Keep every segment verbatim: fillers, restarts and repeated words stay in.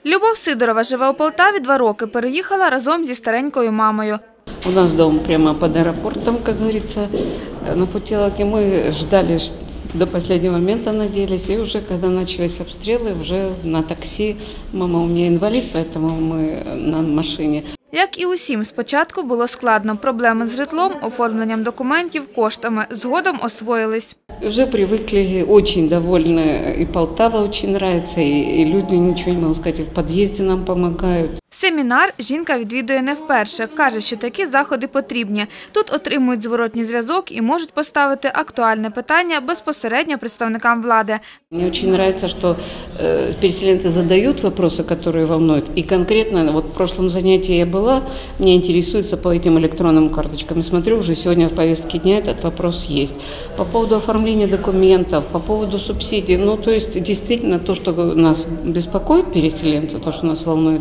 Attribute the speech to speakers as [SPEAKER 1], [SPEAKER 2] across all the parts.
[SPEAKER 1] Любов Сидорова живе у Полтаві два роки, переїхала разом зі старенькою мамою.
[SPEAKER 2] У нас дом прямо под аэропортом, как говорится, на Путиловке. Мы ждали до последнего момента, надеялись. И уже когда начались обстрелы, уже на такси. Мама у меня инвалид, поэтому мы на машине.
[SPEAKER 1] Як і усім, спочатку було складно. Проблеми з житлом, оформленням документів, коштами. Згодом освоїлись.
[SPEAKER 2] Уже привыкли, очень довольны. И Полтава очень нравится, и люди, ничего не могу сказать, и в подъезде нам помогают.
[SPEAKER 1] Семінар жінка відвідує не вперше. Каже, що такі заходи потрібні. Тут отримують зворотній зв'язок і можуть поставити актуальне питання безпосередньо представникам влади.
[SPEAKER 2] Мне очень нравится, что э, переселенцы задают вопросы, которые волнуют. И конкретно, вот в прошлом занятии я была, меня интересуется по этим электронным карточкам. И смотрю, уже сегодня в повестке дня этот вопрос есть. По поводу оформления документов, по поводу субсидий. Ну, то есть, действительно, то, что нас беспокоит, переселенцы, то, что нас волнует,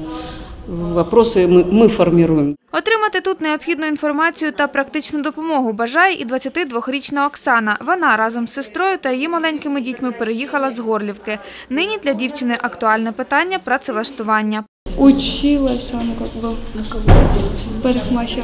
[SPEAKER 2] вопроси ми, ми формуємо.
[SPEAKER 1] Отримати тут необхідну інформацію та практичну допомогу бажає і двадцятидвохрічна Оксана. Вона разом з сестрою та її маленькими дітьми переїхала з Горлівки. Нині для дівчини актуальне питання – працевлаштування.
[SPEAKER 3] Училась, ну, как бы, парикмахер.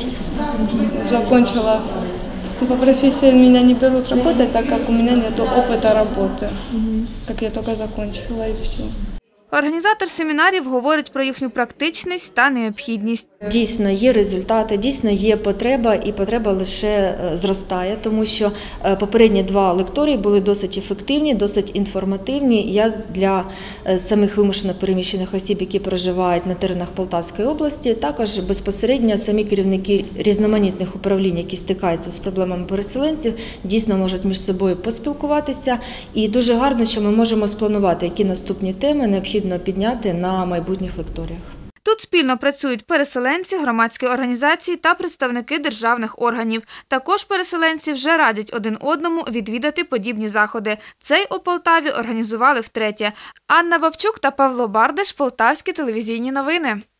[SPEAKER 3] Закончила. По профессии меня не берут работать, так как у меня нет опыта работы. Как я только закончила, и все.
[SPEAKER 1] Організатор семінарів говорить про їхню практичність та необхідність.
[SPEAKER 4] Дійсно є результати, дійсно є потреба, і потреба лише зростає, тому що попередні два лекторії були досить ефективні, досить інформативні, як для самих вимушено переміщених осіб, які проживають на теренах Полтавської області, також безпосередньо самі керівники різноманітних управлінь, які стикаються з проблемами переселенців, дійсно можуть між собою поспілкуватися. І дуже гарно, що ми можемо спланувати, які наступні теми необхідно підняти на майбутніх лекторіях.
[SPEAKER 1] Тут спільно працюють переселенці, громадські організації та представники державних органів. Також переселенці вже радять один одному відвідати подібні заходи. Цей у Полтаві організували втретє. Анна Бабчук та Павло Бардаш, Полтавські телевізійні новини.